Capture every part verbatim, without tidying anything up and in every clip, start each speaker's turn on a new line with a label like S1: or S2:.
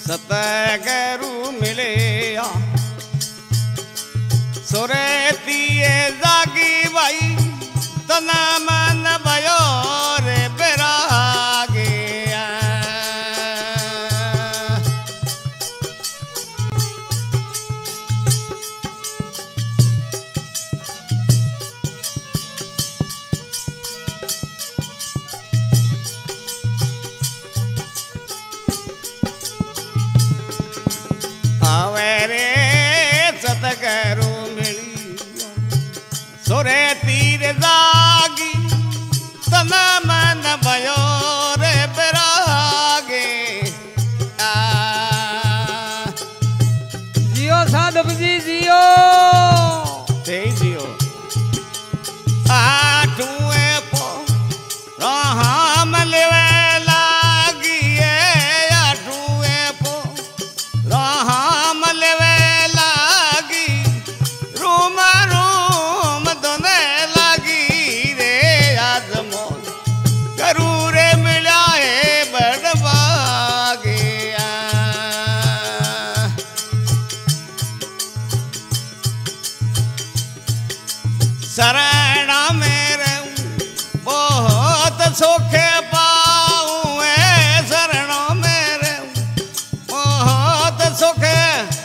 S1: सतगुरु मिले सोरे पिए जागी भाई तना मन भयो रे बैरागे सतगुरु मिली सोरे तीर जागी तना मन भयो रे बैरागे
S2: जियो साधक जी जियो
S1: ते जियो आठुए पो राम लेवे लागी आठुए पो राम लेवे शरण मेरे बहुत सुखे पाऊँ शरण मेरे बहुत सुखे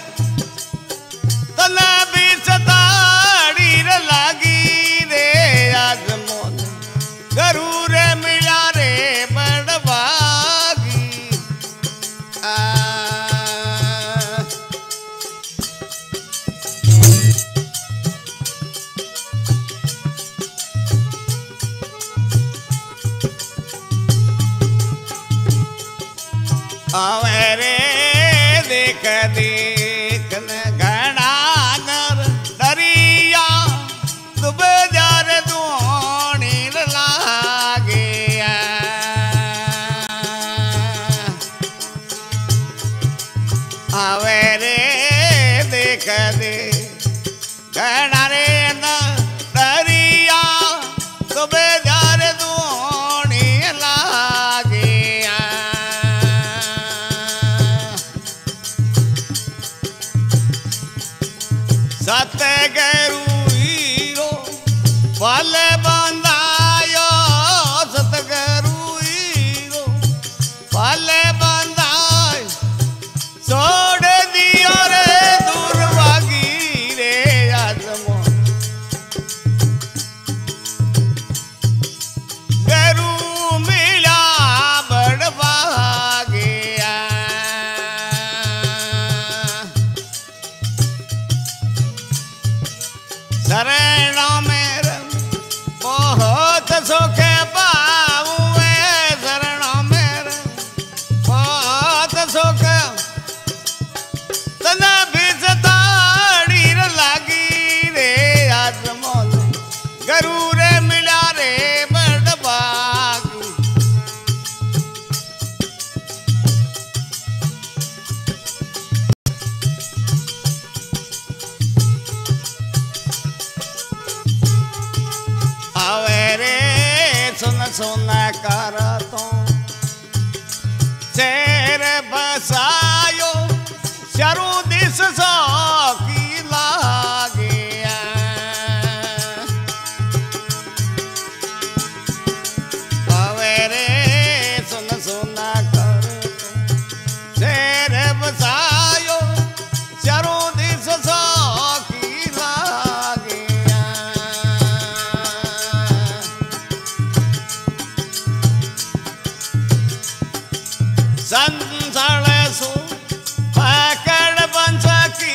S1: तना भी सताड़ी लागी रे आज मोन गरूर मिला रे बड़बागी आ आवे रे देख देख घड़ा नर डरिया दुब जार दुआनी लागे आवे रे देख दे घड़ा रे न डरिया दुब जार दुआनी लागे सतगुरु हीरो पल बंधायो सतगुरु हीरो पल बंधाय छोड़ दियो रे दुर्भागी रे आजमो गुरु मिला बड़भागे शरण मेरे बहुत सुखे पाऊँ शरण मेरे बहुत सुख तना भी सताड़ी लागी रे आज मोल गरूर मिला रे बड़बागी आवे रे सुन सुन कर तो शेर बसायो शरु दिस सो की लागे आवे रे सुन सुन कर तो शेर बसायो शरु दिस सो की लागे संसार सो पकड़ बंस की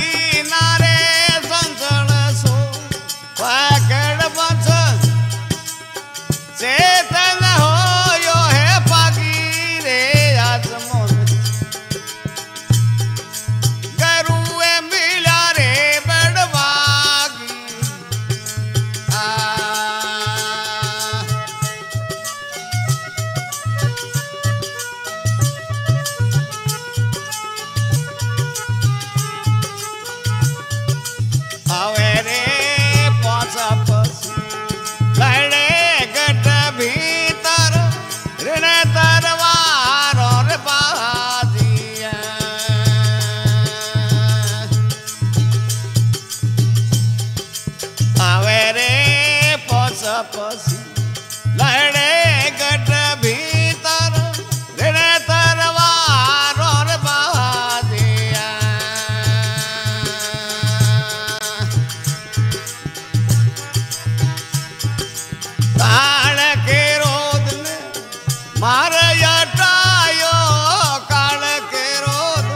S1: पसी लहड़े गट भीतर रे तरवार और बाजिया काल के रोद ने मार यटायो काल के रोद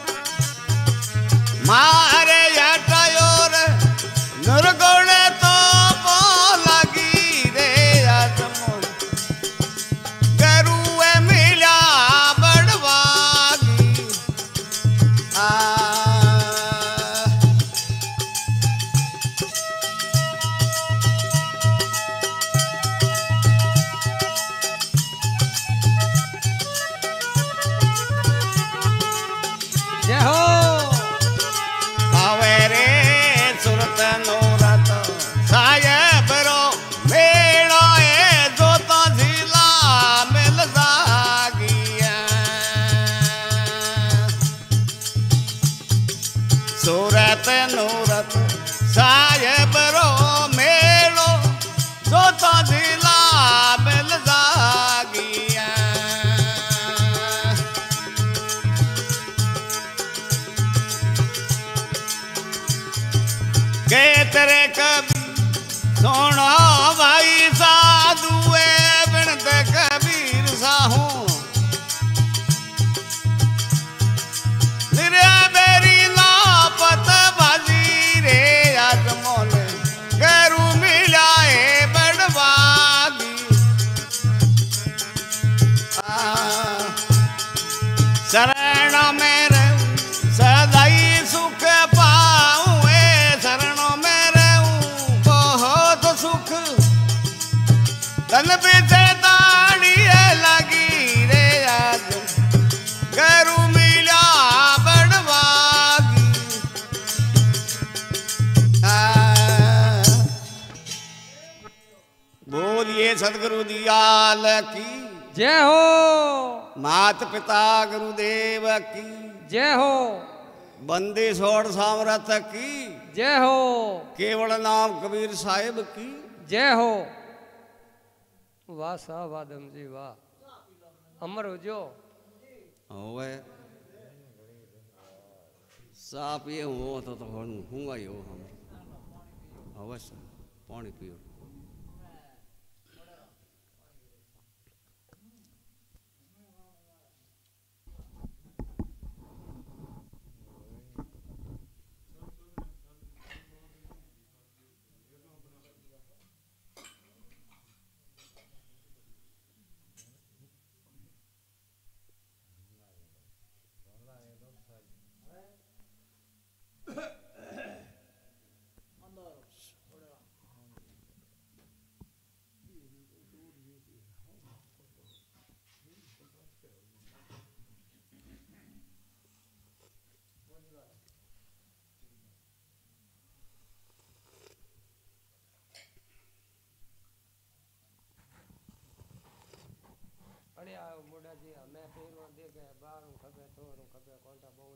S1: मारे यटायो रे नरगोले तो पो लगी रे आत्मोर गरुए मिला बड़वागी आ
S2: जय हो
S1: आवे रे सुरत नूरत साहेब रो मेड़ो ए जो तो झीला मिल जागिया सुरत नूरत साहेब रो मेड़ो जो तो झीला मिल जागिया के तेरे कभी सोनो भाई साधुए बिनत कबीर साहू निरे बेरी लापत भाजी रे आत्मोल गरु मिलाए बड़वागी शरण में रहूं सदाई सुख पाऊं शरणों में रहूं बहुत सुख तन पीछे दाढ़ी लगी रे आज गरु मिला बड़वागी बोलिए सदगुरु दियाल की
S2: जय हो
S1: मात पिता गुरुदेव की
S2: जय हो
S1: बंदी सोड़ सामरथ की
S2: जय हो
S1: केवल नाम कबीर साहिब की
S2: जय हो वाह साहब आदम जी वाह अमर हो जो
S1: होवे साप ये हो तो तो हूँगा ही हो हम अवश्य पानी पियो
S2: अरे आओ मोड़ा जी हमें फिर दे गए बार खबे तो खबे कौन था